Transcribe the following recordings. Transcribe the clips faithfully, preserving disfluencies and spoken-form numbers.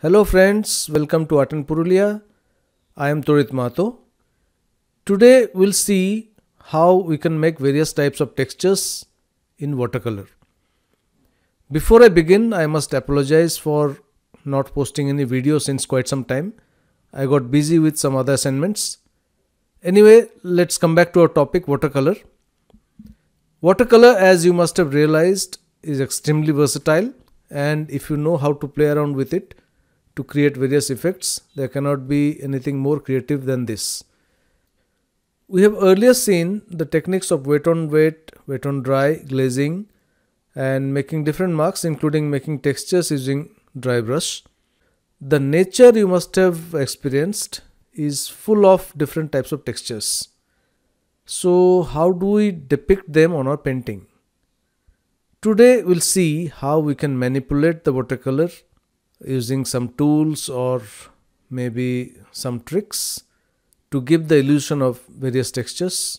Hello friends, welcome to Art in Purulia. I am Torit Mato. Today we'll see how we can make various types of textures in watercolor. Before I begin, I must apologize for not posting any video since quite some time. I got busy with some other assignments. Anyway, let's come back to our topic, watercolor. Watercolor, as you must have realized, is extremely versatile, and if you know how to play around with it to create various effects, there cannot be anything more creative than this. We have earlier seen the techniques of wet on wet, wet on dry, glazing, and making different marks, including making textures using dry brush. The nature you must have experienced is full of different types of textures. So how do we depict them on our painting? Today we'll see how we can manipulate the watercolor using some tools or maybe some tricks to give the illusion of various textures.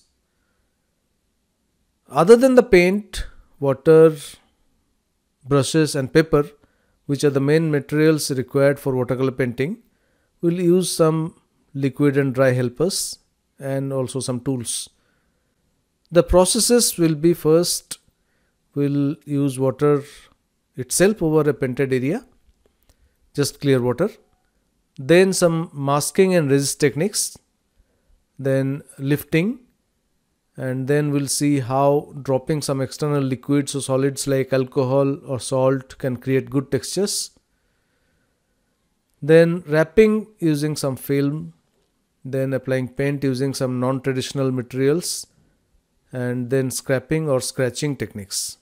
Other than the paint, water, brushes and paper, which are the main materials required for watercolor painting, we'll use some liquid and dry helpers and also some tools. The processes will be: first we'll use water itself over a painted area, just clear water, then some masking and resist techniques, then lifting, and then we'll see how dropping some external liquids or solids like alcohol or salt can create good textures. Then wrapping using some film, then applying paint using some non-traditional materials, and then scraping or scratching techniques.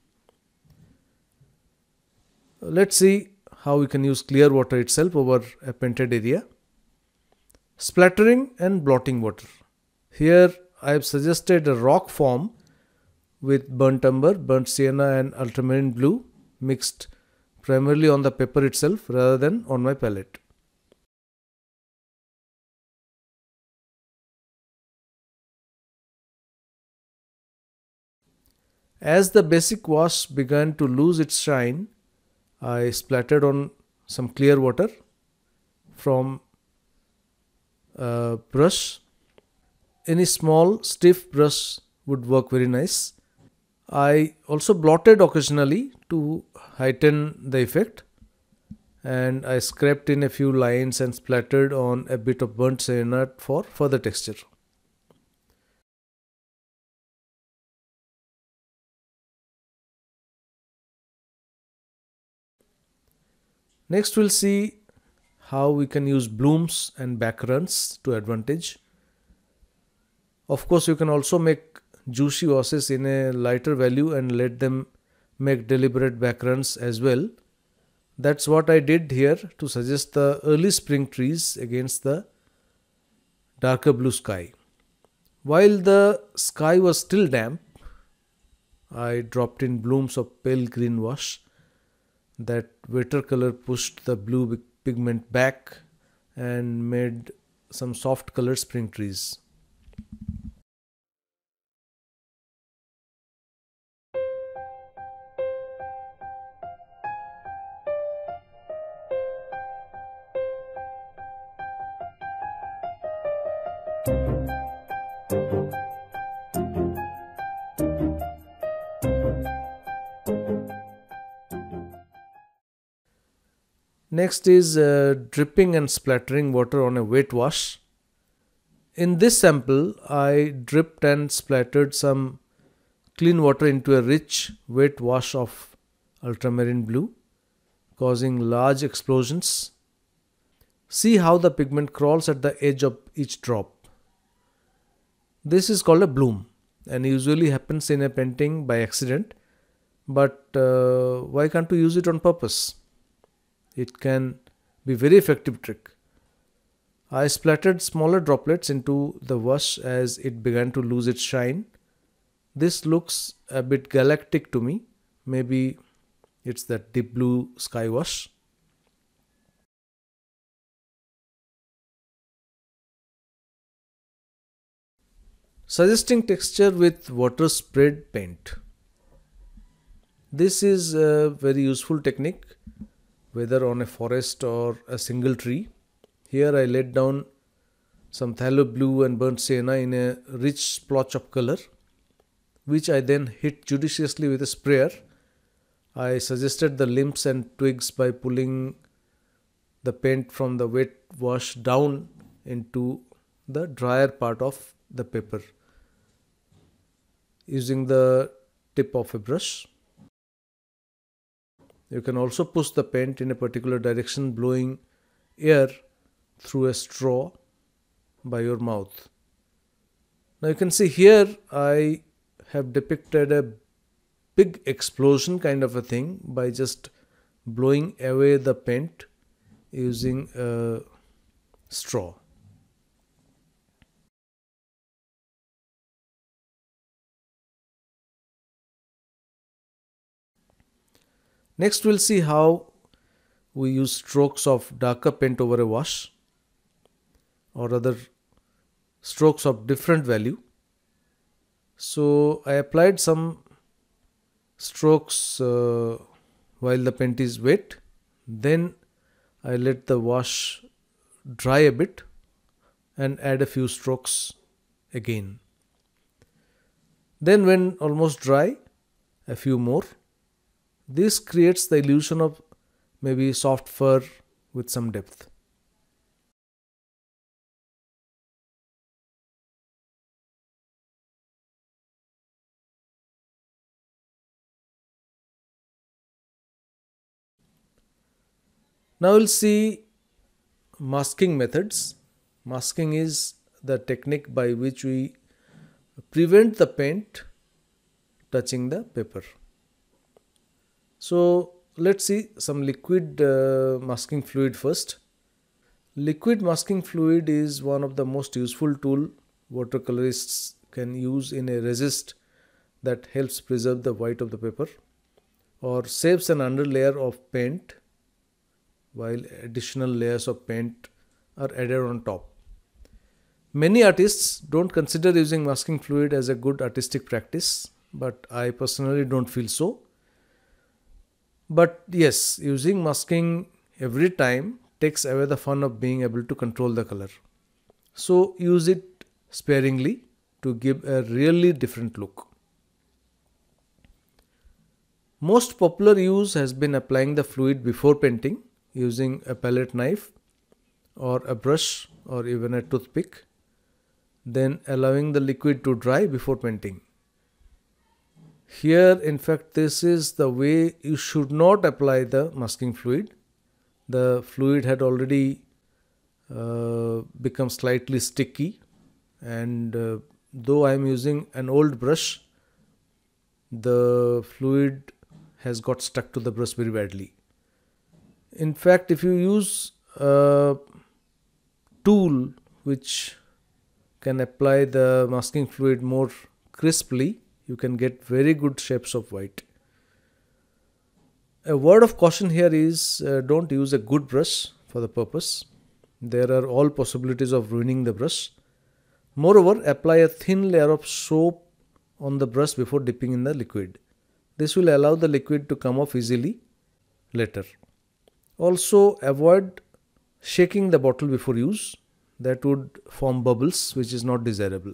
Let's see how we can use clear water itself over a painted area. Splattering and blotting water. Here I have suggested a rock form with burnt umber, burnt sienna and ultramarine blue mixed primarily on the paper itself rather than on my palette. As the basic wash began to lose its shine, I splattered on some clear water from a brush. Any small stiff brush would work very nice. I also blotted occasionally to heighten the effect, and I scraped in a few lines and splattered on a bit of burnt sienna for further texture. Next we'll see how we can use blooms and backgrounds to advantage. Of course, you can also make juicy washes in a lighter value and let them make deliberate backgrounds as well. That's what I did here to suggest the early spring trees against the darker blue sky. While the sky was still damp, I dropped in blooms of pale green wash. That wetter color pushed the blue pigment back and made some soft colored spring trees. Next is uh, dripping and splattering water on a wet wash. In this sample, I dripped and splattered some clean water into a rich wet wash of ultramarine blue, causing large explosions. See how the pigment crawls at the edge of each drop. This is called a bloom and usually happens in a painting by accident, but uh, why can't we use it on purpose? It can be a very effective trick. I splattered smaller droplets into the wash as it began to lose its shine. This looks a bit galactic to me. Maybe it's that deep blue sky wash. Suggesting texture with water sprayed paint. This is a very useful technique whether on a forest or a single tree. Here I laid down some phthalo blue and burnt sienna in a rich splotch of color, which I then hit judiciously with a sprayer. I suggested the limbs and twigs by pulling the paint from the wet wash down into the drier part of the paper using the tip of a brush. You can also push the paint in a particular direction, blowing air through a straw by your mouth. Now you can see here I have depicted a big explosion kind of a thing by just blowing away the paint using a straw. Next we'll see how we use strokes of darker paint over a wash, or other strokes of different value. So I applied some strokes uh, while the paint is wet. Then I let the wash dry a bit and add a few strokes again. Then when almost dry, a few more. This creates the illusion of maybe soft fur with some depth. Now we'll see masking methods. Masking is the technique by which we prevent the paint touching the paper. So let's see some liquid uh, masking fluid first. Liquid masking fluid is one of the most useful tool watercolorists can use in a resist that helps preserve the white of the paper or saves an underlayer of paint while additional layers of paint are added on top. Many artists don't consider using masking fluid as a good artistic practice, but I personally don't feel so. But yes, using masking every time takes away the fun of being able to control the color. So use it sparingly to give a really different look. Most popular use has been applying the fluid before painting using a palette knife or a brush or even a toothpick, then allowing the liquid to dry before painting. Here, in fact, this is the way you should not apply the masking fluid. The fluid had already uh, become slightly sticky, and uh, though I am using an old brush, the fluid has got stuck to the brush very badly. In fact, if you use a tool which can apply the masking fluid more crisply, you can get very good shapes of white. A word of caution here is uh, don't use a good brush for the purpose. There are all possibilities of ruining the brush. Moreover, apply a thin layer of soap on the brush before dipping in the liquid. This will allow the liquid to come off easily later. Also, avoid shaking the bottle before use. That would form bubbles, which is not desirable.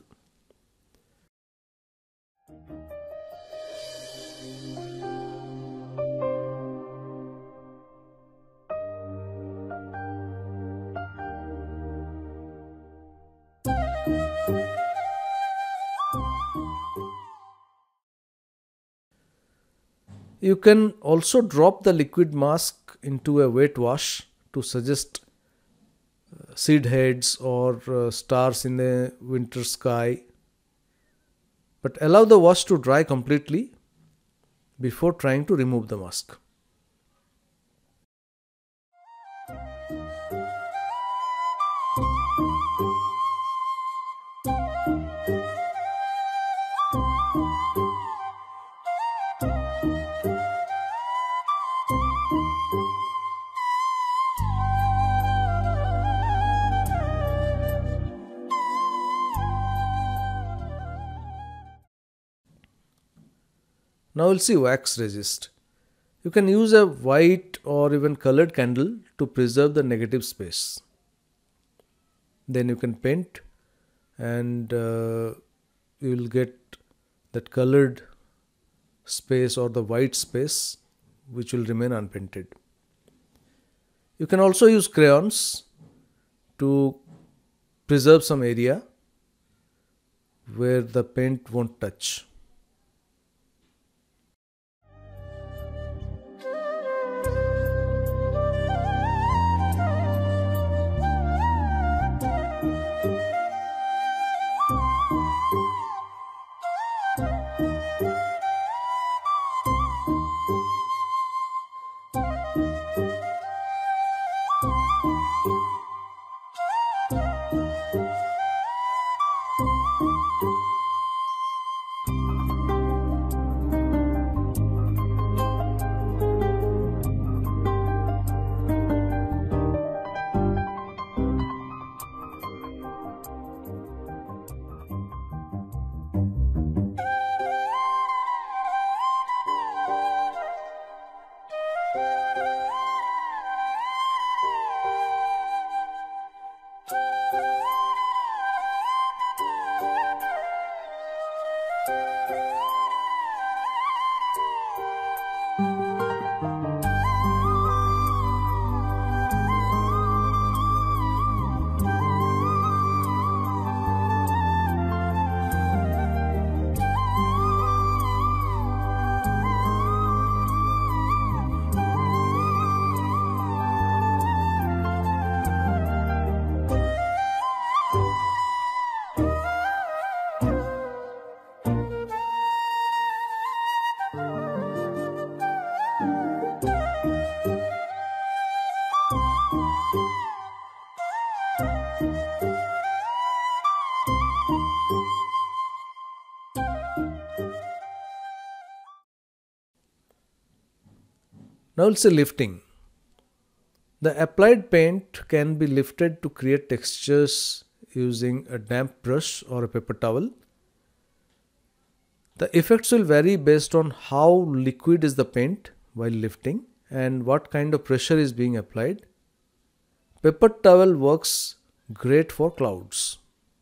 You can also drop the liquid mask into a wet wash to suggest seed heads or uh, stars in the winter sky, but allow the wash to dry completely before trying to remove the mask. Now we'll see wax resist. You can use a white or even colored candle to preserve the negative space. Then you can paint, and uh, you will get that colored space or the white space which will remain unpainted. You can also use crayons to preserve some area where the paint won't touch. Now we'll say lifting. The applied paint can be lifted to create textures using a damp brush or a paper towel. The effects will vary based on how liquid is the paint while lifting and what kind of pressure is being applied. Paper towel works great for clouds.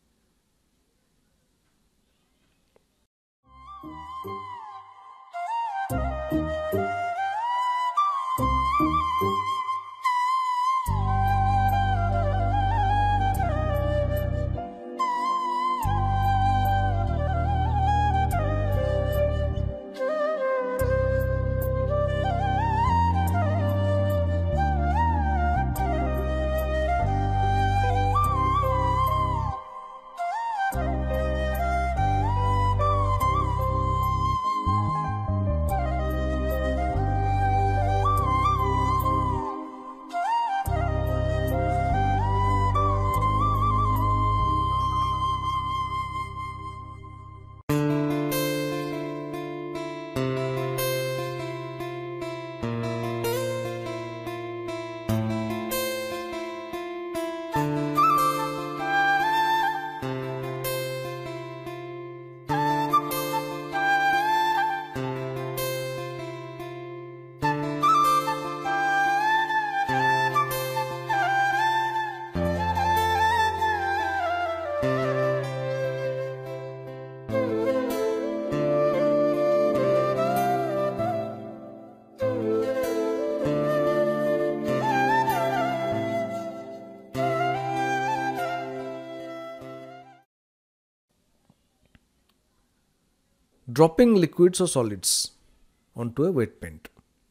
Dropping liquids or solids onto a wet paint.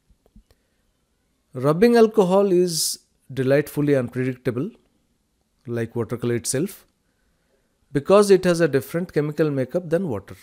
Rubbing alcohol is delightfully unpredictable, like watercolor itself, because it has a different chemical makeup than water.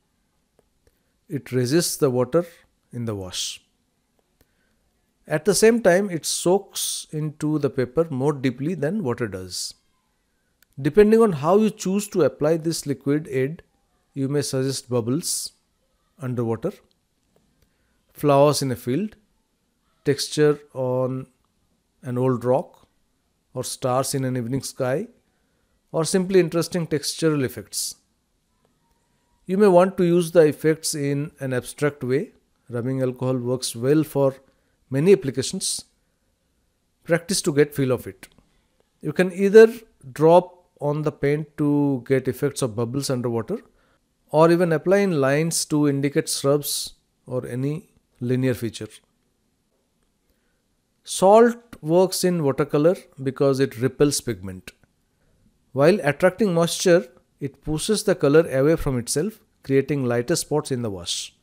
It resists the water in the wash. At the same time, it soaks into the paper more deeply than water does. Depending on how you choose to apply this liquid aid, you may suggest bubbles underwater, flowers in a field, texture on an old rock, or stars in an evening sky, or simply interesting textural effects. You may want to use the effects in an abstract way rubbing alcohol works well for many applications. Practice to get feel of it. You can either drop on the paint to get effects of bubbles underwater, or even apply in lines to indicate shrubs or any linear feature. Salt works in watercolor because it repels pigment. While attracting moisture, it pushes the color away from itself, creating lighter spots in the wash.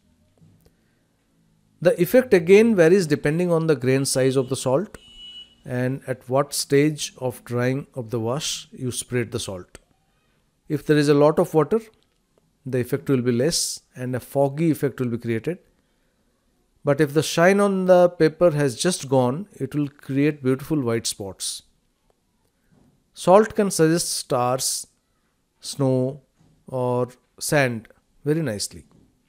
The effect again varies depending on the grain size of the salt and at what stage of drying of the wash you sprayed the salt. If there is a lot of water, the effect will be less and a foggy effect will be created. But if the shine on the paper has just gone, it will create beautiful white spots. Salt can suggest stars, snow, or sand very nicely.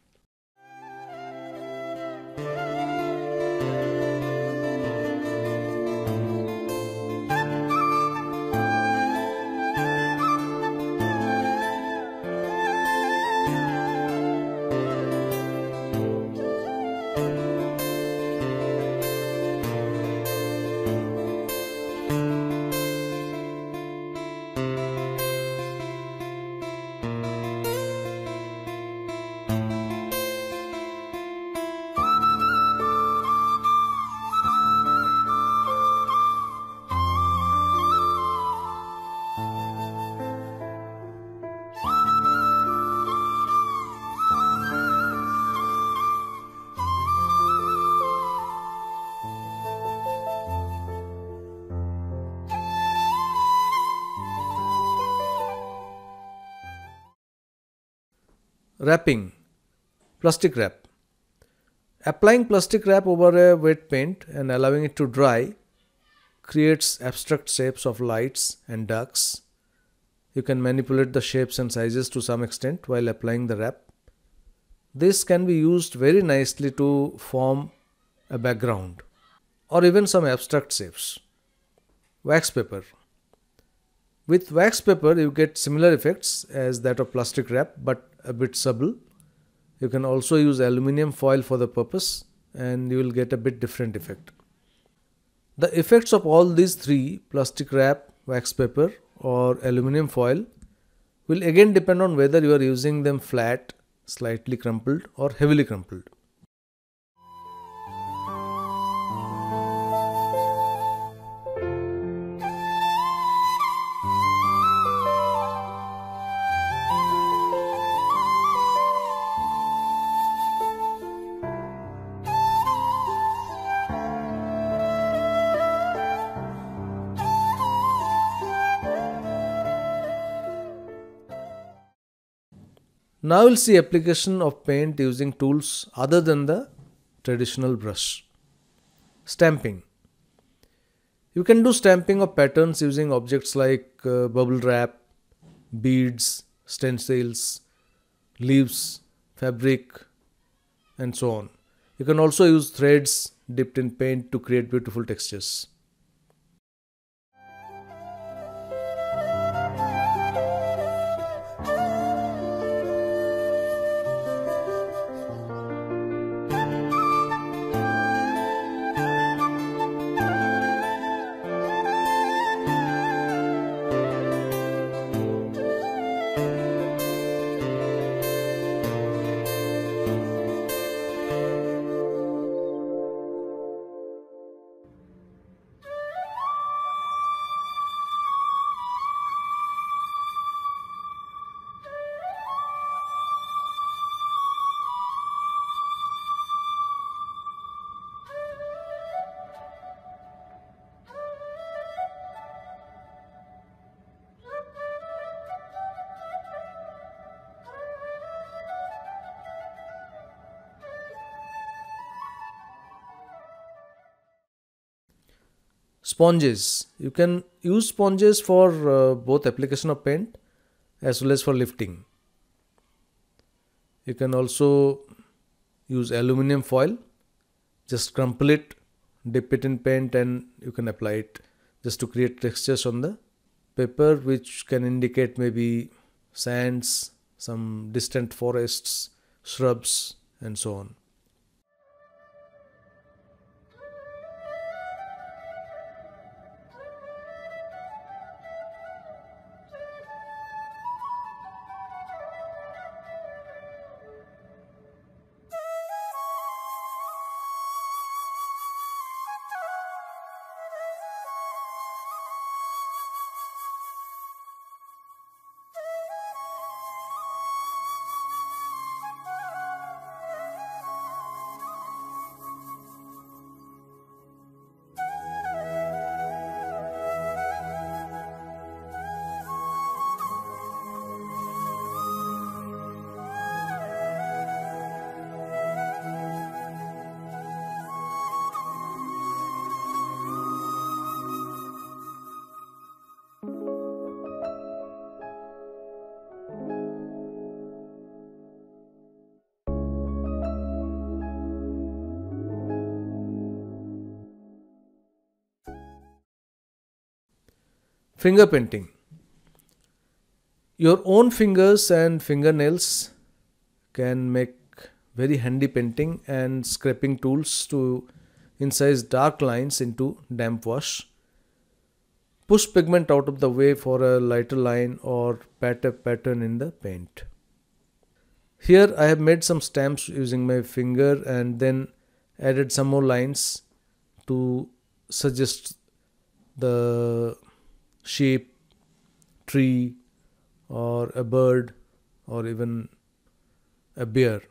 Wrapping. Plastic wrap. Applying plastic wrap over a wet paint and allowing it to dry creates abstract shapes of lights and darks. You can manipulate the shapes and sizes to some extent while applying the wrap. This can be used very nicely to form a background or even some abstract shapes. Wax paper. With wax paper, you get similar effects as that of plastic wrap, but a bit subtle. You can also use aluminium foil for the purpose and you will get a bit different effect. The effects of all these three, plastic wrap, wax paper or aluminium foil, will again depend on whether you are using them flat, slightly crumpled or heavily crumpled. Now we'll see application of paint using tools other than the traditional brush. Stamping. You can do stamping of patterns using objects like uh, bubble wrap, beads, stencils, leaves, fabric, and so on. You can also use threads dipped in paint to create beautiful textures. Sponges. You can use sponges for uh, both application of paint as well as for lifting. You can also use aluminium foil. Just crumple it, dip it in paint and you can apply it just to create textures on the paper which can indicate maybe sands, some distant forests, shrubs and so on. Finger painting. Your own fingers and fingernails can make very handy painting and scraping tools to incise dark lines into damp wash. Push pigment out of the way for a lighter line or pat a pattern in the paint. Here I have made some stamps using my finger and then added some more lines to suggest the shape, tree or a bird or even a bear.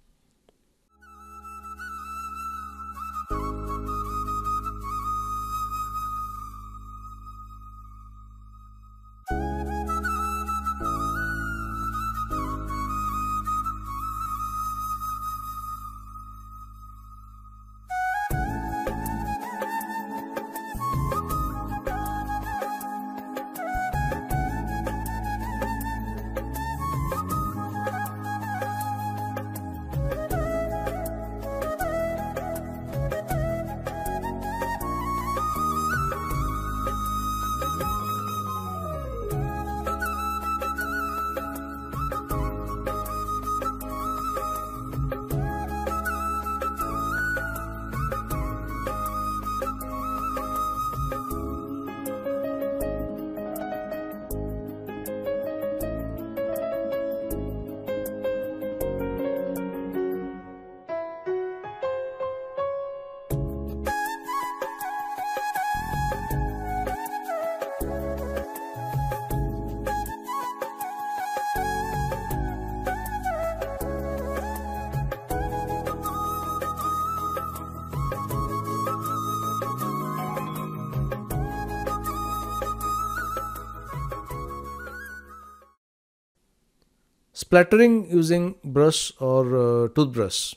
Splattering using brush or uh, toothbrush.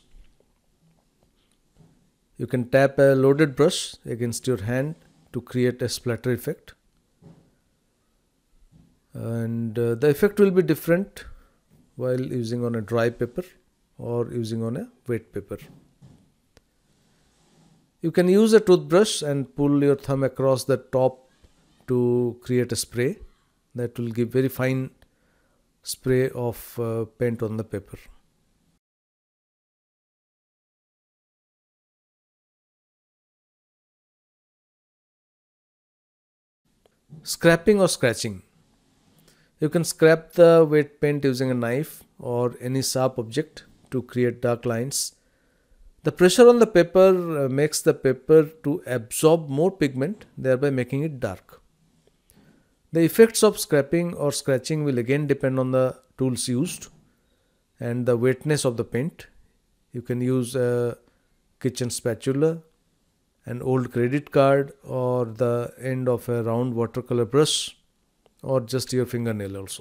You can tap a loaded brush against your hand to create a splatter effect. And uh, the effect will be different while using on a dry paper or using on a wet paper. You can use a toothbrush and pull your thumb across the top to create a spray that will give very fine spray of uh, paint on the paper. Scraping or scratching. You can scrap the wet paint using a knife or any sharp object to create dark lines. The pressure on the paper uh, makes the paper to absorb more pigment, thereby making it dark. The effects of scraping or scratching will again depend on the tools used and the wetness of the paint. You can use a kitchen spatula, an old credit card, or the end of a round watercolor brush, or just your fingernail also.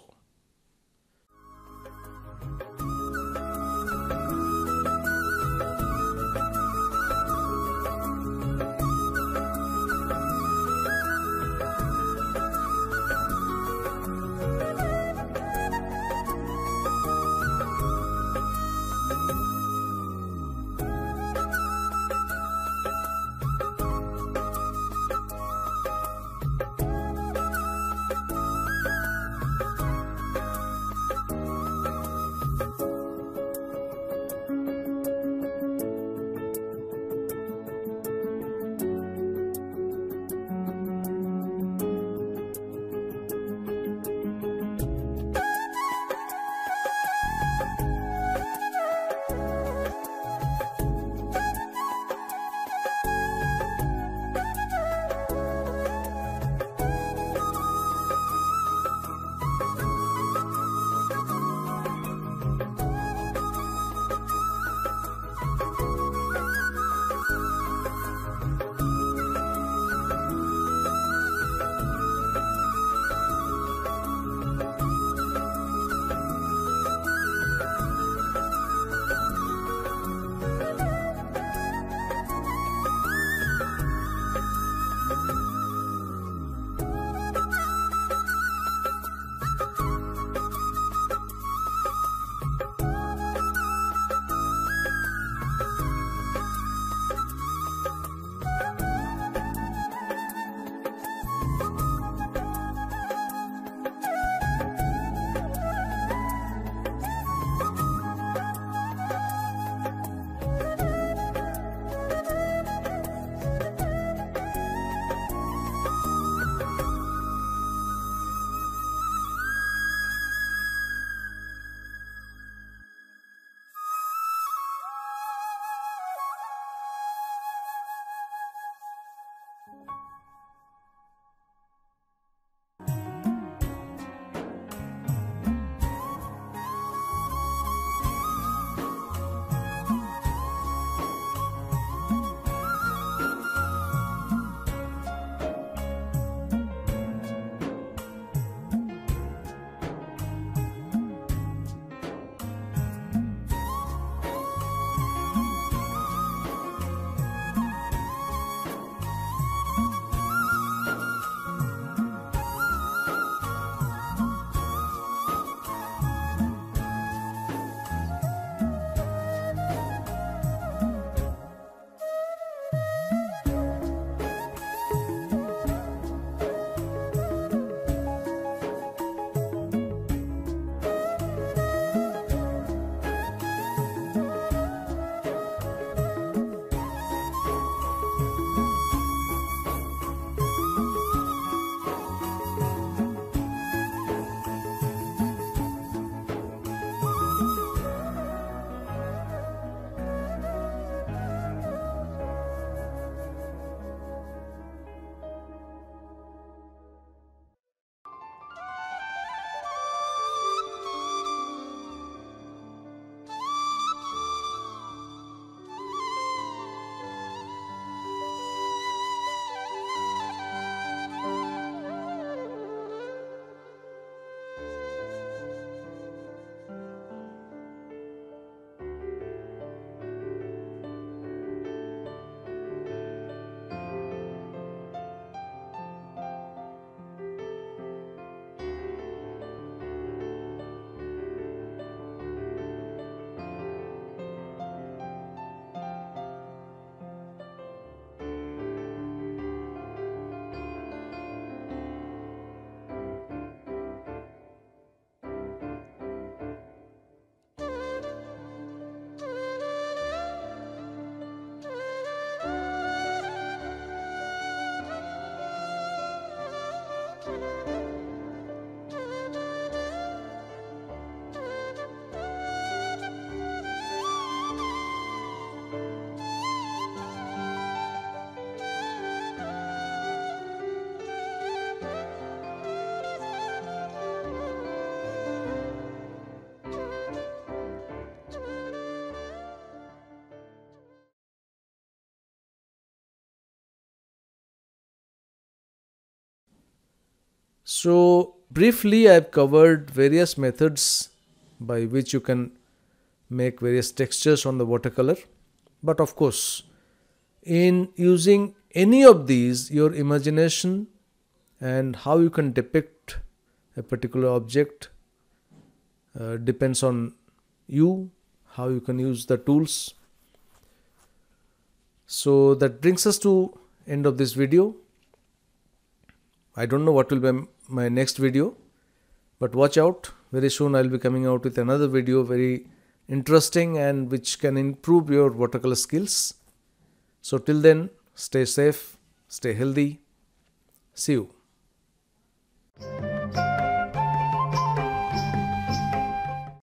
So briefly, I've covered various methods by which you can make various textures on the watercolor. But of course, in using any of these, your imagination and how you can depict a particular object uh, depends on you, how you can use the tools. So that brings us to end of this video. I don't know what will be my next video, but watch out. Very soon I'll be coming out with another video, very interesting and which can improve your watercolor skills. So till then, stay safe, stay healthy. See you.